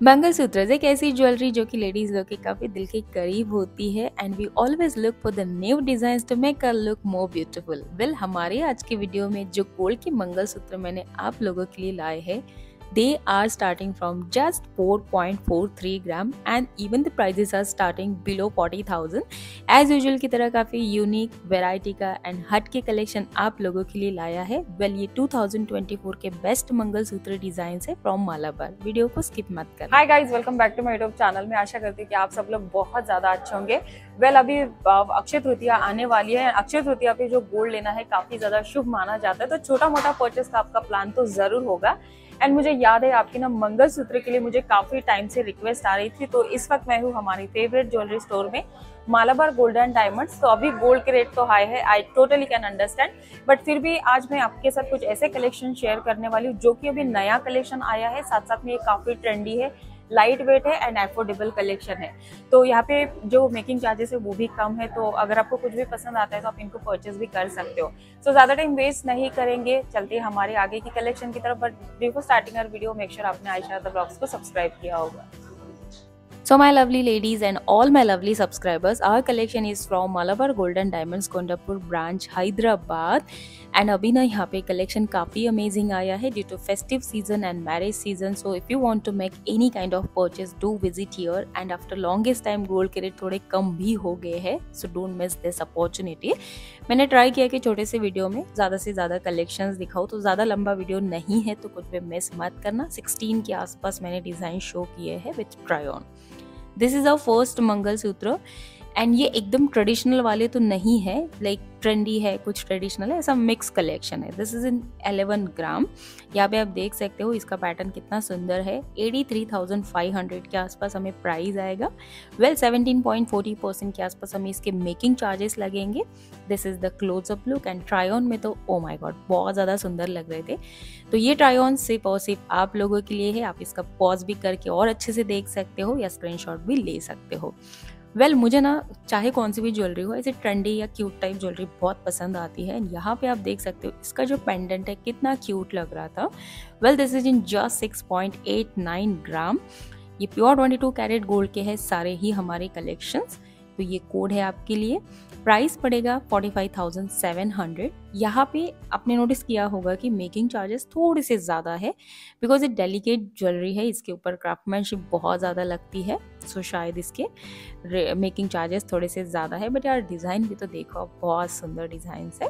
मंगलसूत्र एक ऐसी ज्वेलरी जो कि लेडीज लोग के काफी दिल के करीब होती है and we always look for the new designs to make our look more beautiful. Well, हमारे आज के वीडियो में जो गोल्ड के मंगलसूत्र मैंने आप लोगों के लिए लाए हैं, they are starting from just 4.43 gram and even the prices are starting below 40,000। As usual की तरह काफ़ी यूनिक वैरायटी का एंड हट के कलेक्शन आप लोगों के लिए लाया है। वेल, ये 2024 के बेस्ट मंगलसूत्र डिजाइन है फ्रॉम मालाबार। वीडियो को स्किप मत कर। Hi guys, welcome back to my YouTube channel. मैं आशा करती हूँ कि आप सब लोग बहुत ज़्यादा अच्छे होंगे। वेल, अभी अक्षय तृतीया आने वाली है। अक्षय तृतीया पे जो गोल्ड लेना है काफ़ी ज़्यादा शुभ माना जाता है, तो छोटा मोटा परचेस का आपका प्लान तो ज़रूर होगा। एंड मुझे याद है आपकी ना मंगलसूत्र के लिए मुझे काफ़ी टाइम से रिक्वेस्ट आ रही थी, तो इस वक्त मैं हूँ हमारी फेवरेट ज्वेलरी स्टोर में, मालाबार गोल्ड एंड डायमंड्स। तो अभी गोल्ड के रेट तो हाई है, I totally can understand, but फिर भी आज मैं आपके साथ कुछ ऐसे कलेक्शन शेयर करने वाली हूँ जो कि अभी नया कलेक्शन आया है, साथ साथ में ये काफ़ी ट्रेंडी है, लाइट वेट है एंड एफोर्डेबल कलेक्शन है। तो यहाँ पे जो मेकिंग चार्जेस है वो भी कम है, तो अगर आपको कुछ भी पसंद आता है तो आप इनको परचेज भी कर सकते हो। सो ज़्यादा टाइम वेस्ट नहीं करेंगे, चलते हैं हमारे आगे की कलेक्शन की तरफ। But before starting our video, make sure आपने आयशा द ब्लॉग्स को सब्सक्राइब किया होगा। So my lovely ladies and all my lovely subscribers, our collection is from Malabar Gold and Diamonds Kondapur branch Hyderabad। And अभी ना यहाँ पे collection काफ़ी amazing आया है due to festive season and marriage season. So if you want to make any kind of purchase, do visit here. And after longest time gold के rate थोड़े कम भी हो गए हैं, so don't miss this opportunity. मैंने try किया कि छोटे से वीडियो में ज़्यादा से ज़्यादा कलेक्शंस दिखाऊँ, तो ज़्यादा लंबा वीडियो नहीं है, तो कुछ भी मिस मत करना। 16 के आसपास मैंने डिज़ाइन शो किए हैं with try on. This is a first mangalsutra and ये एकदम ट्रेडिशनल वाले तो नहीं है, लाइक ट्रेंडी है, कुछ ट्रेडिशनल है, ऐसा मिक्स कलेक्शन है। This is in 11 gram. यहाँ पे आप देख सकते हो इसका पैटर्न कितना सुंदर है। 83,500 के आसपास हमें प्राइस आएगा। वेल, 17.40% के आसपास हमें इसके मेकिंग चार्जेस लगेंगे। This is the closeup look and try on में तो ओ माई गॉड बहुत ज़्यादा सुंदर लग रहे थे। तो ये ट्राई ऑन सिर्फ और सिर्फ आप लोगों के लिए है। आप इसका पॉज भी करके और अच्छे से देख सकते हो या स्क्रीनशॉट भी ले सकते हो। वेल, मुझे ना चाहे कौन सी भी ज्वेलरी हो, ऐसे ट्रेंडी या क्यूट टाइप ज्वेलरी बहुत पसंद आती है। यहाँ पे आप देख सकते हो इसका जो पेंडेंट है कितना क्यूट लग रहा था। Well, this is in just 6.89 gram. ये प्योर 22 कैरेट गोल्ड के हैं सारे ही हमारे कलेक्शंस। तो ये कोड है आपके लिए। प्राइस पड़ेगा 45,700। यहाँ पे आपने नोटिस किया होगा कि मेकिंग चार्जेस थोड़े से ज़्यादा है, बिकॉज ये डेलिकेट ज्वेलरी है, इसके ऊपर क्राफ्टमैनशिप बहुत ज़्यादा लगती है, सो शायद इसके मेकिंग चार्जेस थोड़े से ज़्यादा है। बट यार डिज़ाइन भी तो देखो, बहुत सुंदर डिज़ाइन है।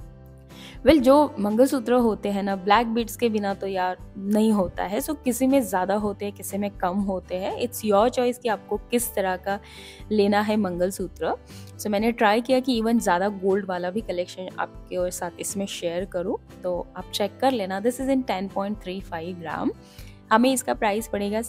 वेल, जो मंगलसूत्र होते हैं ना, ब्लैक बीड्स के बिना तो यार नहीं होता है। सो किसी में ज़्यादा होते हैं, किसी में कम होते हैं। इट्स योर चॉइस कि आपको किस तरह का लेना है मंगलसूत्र। सो मैंने ट्राई किया कि इवन ज़्यादा गोल्ड वाला भी कलेक्शन आपके साथ इसमें शेयर करूँ, तो आप चेक कर लेना। This is in 10.35 gram. हमें इसका प्राइस पड़ेगा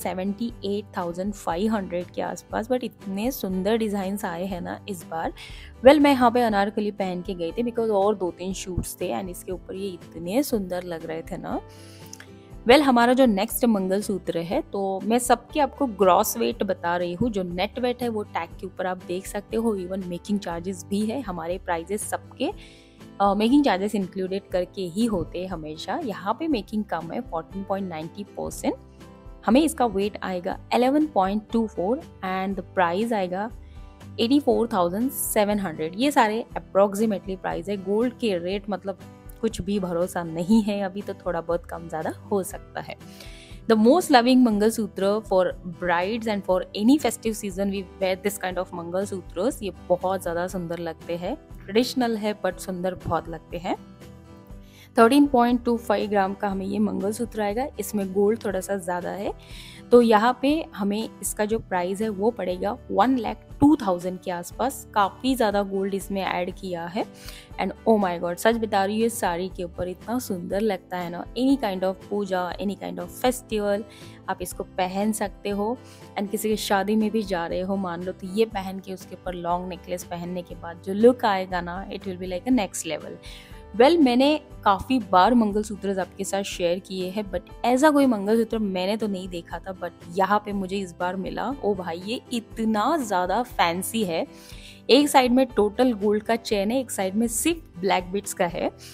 78,500 के आसपास। बट इतने सुंदर डिज़ाइंस आए हैं ना इस बार। वेल, मैं यहाँ पे अनारकली पहन के गई थी, बिकॉज और 2-3 शूट्स थे एंड इसके ऊपर ये इतने सुंदर लग रहे थे ना। वेल, हमारा जो नेक्स्ट मंगलसूत्र है, तो मैं सबके आपको ग्रॉस वेट बता रही हूँ। जो नेट वेट है वो टैग के ऊपर आप देख सकते हो। इवन मेकिंग चार्जेस भी है। हमारे प्राइजेस सबके मेकिंग चार्जेस इंक्लूडेड करके ही होते हैं हमेशा। यहाँ पे मेकिंग कम है, 14.90%। हमें इसका वेट आएगा 11.24 एंड द प्राइस आएगा 84,700। ये सारे अप्रोक्सीमेटली प्राइस है। गोल्ड के रेट मतलब कुछ भी भरोसा नहीं है, अभी तो थोड़ा बहुत कम ज़्यादा हो सकता है। The most loving mangalsutra for brides and for any festive season we wear this kind of मंगलसूत्रोस। ये बहुत ज़्यादा सुंदर लगते हैं, ट्रेडिशनल है बट सुंदर बहुत लगते हैं। 13.25 ग्राम का हमें ये मंगलसूत्र आएगा। इसमें गोल्ड थोड़ा सा ज़्यादा है, तो यहाँ पे हमें इसका जो प्राइस है वो पड़ेगा 1,02,000 के आसपास। काफ़ी ज़्यादा गोल्ड इसमें ऐड किया है एंड ओ माय गॉड, सच बता रही हूँ, ये साड़ी के ऊपर इतना सुंदर लगता है ना। Any kind of puja, any kind of festival आप इसको पहन सकते हो। एंड किसी की शादी में भी जा रहे हो मान लो, तो ये पहन के उसके ऊपर लॉन्ग नेकलेस पहनने के बाद जो लुक आएगा ना, it will be like a next level. Well, मैंने काफ़ी बार मंगलसूत्र आपके साथ शेयर किए हैं, बट ऐसा कोई मंगलसूत्र मैंने तो नहीं देखा था, बट यहाँ पे मुझे इस बार मिला। ओ भाई, ये इतना ज़्यादा फैंसी है। एक साइड में टोटल गोल्ड का चेन है, एक साइड में सिर्फ ब्लैक बीड्स का है।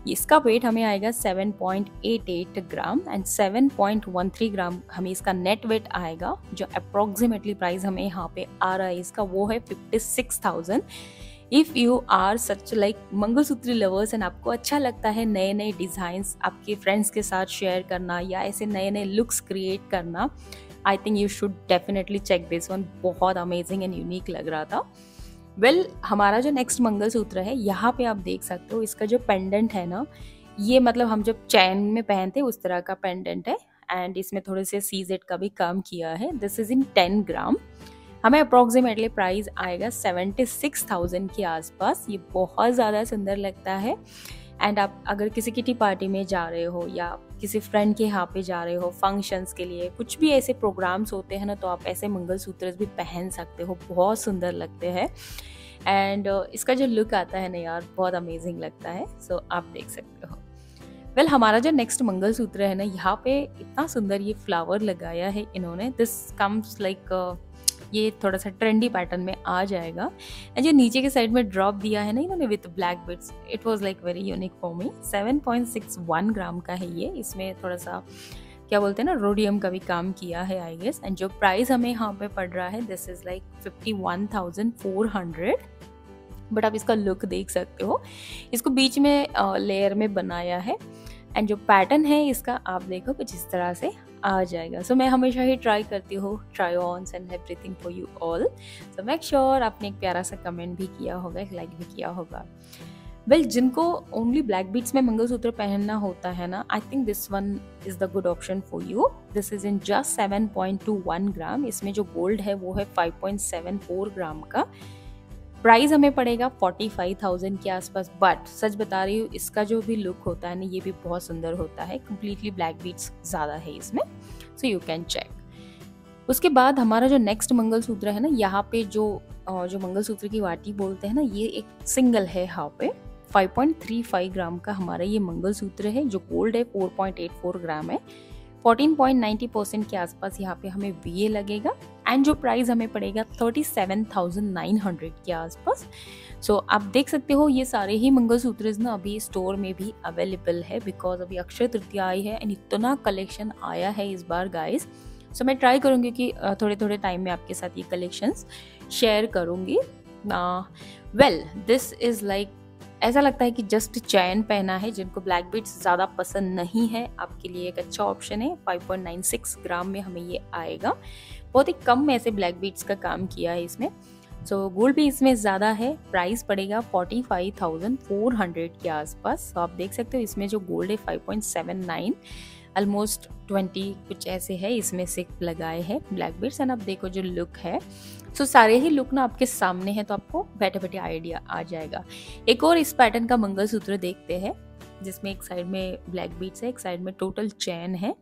इसका वेट हमें आएगा 7.88 ग्राम एंड 7.13 ग्राम हमें इसका नेट वेट आएगा। जो अप्रोक्सीमेटली प्राइस हमें यहाँ पे आ रहा है इसका वो है 56,000। If you are such like mangalsutra lovers and आपको अच्छा लगता है नए नए डिज़ाइंस आपके फ्रेंड्स के साथ शेयर करना या ऐसे नए नए लुक्स क्रिएट करना, I think you should definitely check this one. बहुत अमेजिंग एंड यूनिक लग रहा था। हमारा जो नेक्स्ट मंगलसूत्र है यहाँ पे आप देख सकते हो इसका जो पेंडेंट है ना, ये मतलब हम जब चैन में पहनते उस तरह का पेंडेंट है एंड इसमें थोड़े से सीजेड का भी काम किया है। This is in 10 gram. हमें अप्रोक्सीमेटली प्राइस आएगा 76,000 के आसपास। ये बहुत ज़्यादा सुंदर लगता है एंड आप अगर किसी किटी पार्टी में जा रहे हो या किसी फ्रेंड के यहाँ पे जा रहे हो फंक्शंस के लिए, कुछ भी ऐसे प्रोग्राम्स होते हैं ना, तो आप ऐसे मंगलसूत्र भी पहन सकते हो, बहुत सुंदर लगते हैं एंड इसका जो लुक आता है ना यार बहुत अमेजिंग लगता है। सो आप देख सकते हो। हमारा जो नेक्स्ट मंगलसूत्र है ना, यहाँ पे इतना सुंदर ये फ्लावर लगाया है इन्होंने। दिस कम्स लाइक ये थोड़ा सा ट्रेंडी पैटर्न में आ जाएगा एंड जो नीचे के साइड में ड्रॉप दिया है ना इन्होंने with black bits, it was like very unique for me. 7.61 gram का है ये। इसमें थोड़ा सा क्या बोलते हैं ना रोडियम का भी काम किया है आई गेस। एंड जो प्राइस हमें यहाँ पे पड़ रहा है दिस इज लाइक 51,400। बट आप इसका लुक देख सकते हो, इसको बीच में लेयर में बनाया है एंड जो पैटर्न है इसका आप देखो कुछ इस तरह से आ जाएगा। सो मैं हमेशा ही ट्राई करती हूँ try ons and everything for you all. So make sure आपने एक प्यारा सा कमेंट भी किया होगा, एक लाइक भी किया होगा। जिनको ओनली ब्लैक बीड्स में मंगलसूत्र पहनना होता है ना, I think this one is the good option for you. This is in just 7.21 gram. इसमें जो गोल्ड है वो है 5.74 ग्राम का। प्राइस हमें पड़ेगा 45,000 के आसपास। बट सच बता रही हूँ इसका जो भी लुक होता है ना ये भी बहुत सुंदर होता है। कम्प्लीटली ब्लैक बीड्स ज़्यादा है इसमें, सो यू कैन चेक। उसके बाद हमारा जो नेक्स्ट मंगलसूत्र है ना, यहाँ पे जो मंगलसूत्र की वाटी बोलते हैं ना, ये एक सिंगल है। यहाँ पे 5.35 ग्राम का हमारा ये मंगलसूत्र है। जो गोल्ड है 4.84 ग्राम है। 14.90% के आसपास यहाँ पे हमें VA लगेगा एंड जो प्राइस हमें पड़ेगा 37,900 के आसपास। सो आप देख सकते हो ये सारे ही मंगलसूत्र ना अभी स्टोर में भी अवेलेबल है बिकॉज अभी अक्षय तृतीया आई है एंड इतना कलेक्शन आया है इस बार गाइस। सो मैं ट्राई करूँगी कि थोड़े थोड़े टाइम में आपके साथ ये कलेक्शंस शेयर करूँगी। दिस इज़ लाइक ऐसा लगता है कि जस्ट चैन पहना है। जिनको ब्लैक बीड्स ज़्यादा पसंद नहीं है आपके लिए एक अच्छा ऑप्शन है। 5.96 ग्राम में हमें ये आएगा। बहुत ही कम ऐसे ब्लैक बीड्स का काम किया है इसमें। सो गोल्ड भी इसमें ज़्यादा है। प्राइस पड़ेगा 45,400 के आसपास। तो आप देख सकते हो इसमें जो गोल्ड है 5.79, ऑलमोस्ट 20 कुछ ऐसे है इसमें से लगाए हैं ब्लैक बीड्स। एंड आप देखो जो लुक है, सो सारे ही लुक ना आपके सामने है तो आपको बैठे बैठे आइडिया आ जाएगा। एक और इस पैटर्न का मंगलसूत्र देखते हैं जिसमें एक साइड में ब्लैक बीड्स है, एक साइड में टोटल चैन है।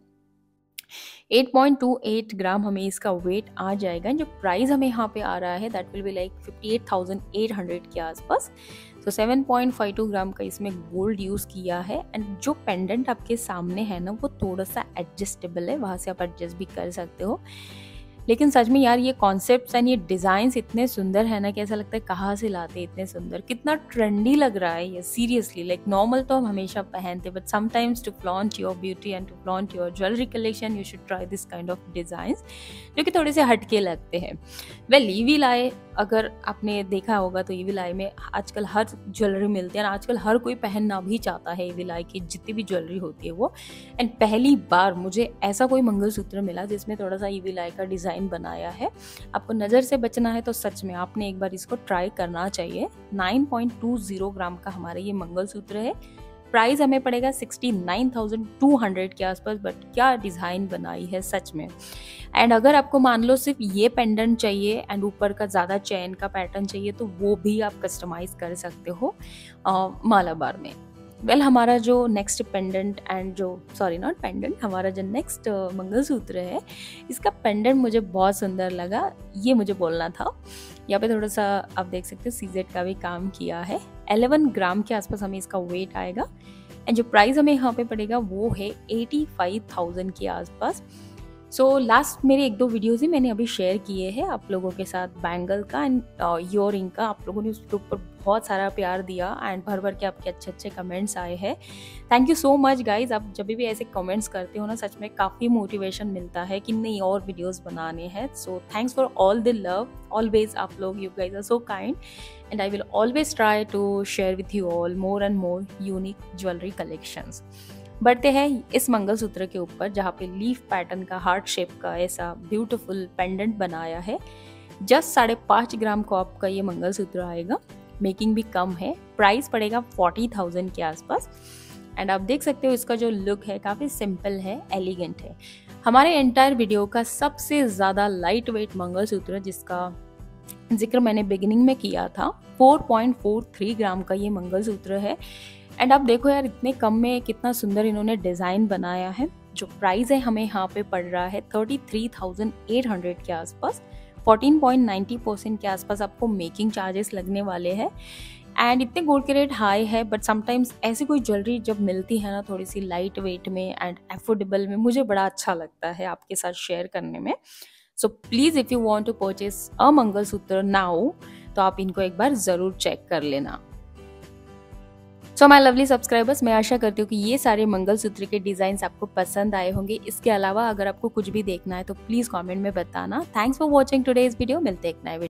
8.28 ग्राम हमें इसका वेट आ जाएगा। जो प्राइस हमें यहाँ पे आ रहा है दैट विल बी लाइक 58,800 के आसपास। तो 7.52 ग्राम का इसमें गोल्ड यूज़ किया है एंड जो पेंडेंट आपके सामने है ना वो थोड़ा सा एडजस्टेबल है, वहाँ से आप एडजस्ट भी कर सकते हो। लेकिन सच में यार ये कॉन्सेप्ट्स एंड ये डिज़ाइंस इतने सुंदर है ना कि ऐसा लगता है कहाँ से लाते इतने सुंदर, कितना ट्रेंडी लग रहा है ये सीरियसली। लाइक नॉर्मल तो हम हमेशा पहनते but sometimes to flaunt your beauty and to flaunt your jewellery collection you should try this kind of designs जो कि थोड़े से हटके लगते हैं। ईविल आई अगर आपने देखा होगा तो ईविल आई में आजकल हर ज्वेलरी मिलती है और आजकल हर कोई पहनना भी चाहता है ईविल आई की जितनी भी ज्वेलरी होती है वो। एंड पहली बार मुझे ऐसा कोई मंगलसूत्र मिला जिसमें थोड़ा सा ईविल आई का डिज़ाइन बनाया है। आपको नज़र से बचना है तो सच में आपने एक बार इसको ट्राई करना चाहिए। 9.20 ग्राम का हमारा ये मंगलसूत्र है। प्राइस हमें पड़ेगा 69,200 के आसपास। बट क्या डिज़ाइन बनाई है सच में। एंड अगर आपको मान लो सिर्फ ये पेंडेंट चाहिए एंड ऊपर का ज़्यादा चैन का पैटर्न चाहिए तो वो भी आप कस्टमाइज़ कर सकते हो मालाबार में। हमारा जो नेक्स्ट पेंडेंट एंड जो नॉट पेंडेंट, हमारा जो नेक्स्ट मंगलसूत्र है इसका पेंडेंट मुझे बहुत सुंदर लगा, ये मुझे बोलना था। यहाँ पे थोड़ा सा आप देख सकते हो सीजेड का भी काम किया है। 11 ग्राम के आसपास हमें इसका वेट आएगा एंड जो प्राइस हमें यहाँ पे पड़ेगा वो है 85,000 के आसपास। सो लास्ट मेरे 1-2 वीडियोज़ ही मैंने अभी शेयर किए हैं आप लोगों के साथ बैंगल का एंड ईयररिंग का। आप लोगों ने उसके ऊपर बहुत सारा प्यार दिया एंड भर-भर के आपके अच्छे-अच्छे कमेंट्स आए हैं। Thank you so much guys, आप जब भी ऐसे कमेंट्स करते हो ना, सच में काफ़ी मोटिवेशन मिलता है कि नहीं और वीडियोज़ बनाने हैं। So thanks for all the love, always आप लोग, you guys are so kind and I will always try to share with you all more and more unique jewellery collections. बढ़ते हैं इस मंगलसूत्र के ऊपर, जहाँ पे लीफ पैटर्न का हार्ट शेप का ऐसा ब्यूटीफुल पेंडेंट बनाया है। जस्ट 5.5 ग्राम को आपका ये मंगलसूत्र आएगा, मेकिंग भी कम है, प्राइस पड़ेगा 40,000 के आसपास। एंड आप देख सकते हो इसका जो लुक है काफ़ी सिंपल है, एलिगेंट है। हमारे एंटायर वीडियो का सबसे ज़्यादा लाइट वेट मंगलसूत्र, जिसका जिक्र मैंने बिगिनिंग में किया था, 4.43 ग्राम का ये मंगलसूत्र है। एंड आप देखो यार, इतने कम में कितना सुंदर इन्होंने डिज़ाइन बनाया है। जो प्राइस है हमें यहाँ पे पड़ रहा है 33,800 के आसपास। 14.90% के आसपास आपको मेकिंग चार्जेस लगने वाले हैं। एंड इतने गोल्ड के रेट हाई है, बट समटाइम्स ऐसी कोई ज्वेलरी जब मिलती है ना थोड़ी सी लाइट वेट में एंड अफोर्डेबल में, मुझे बड़ा अच्छा लगता है आपके साथ शेयर करने में। So please if you want to purchase a mangalsutra now, तो आप इनको एक बार ज़रूर चेक कर लेना। सो माय लवली सब्सक्राइबर्स, मैं आशा करती हूँ कि ये सारे मंगलसूत्र के डिज़ाइंस आपको पसंद आए होंगे। इसके अलावा अगर आपको कुछ भी देखना है तो प्लीज़ कमेंट में बताना। Thanks for watching today's video. मिलते हैं एक नए वीडियो।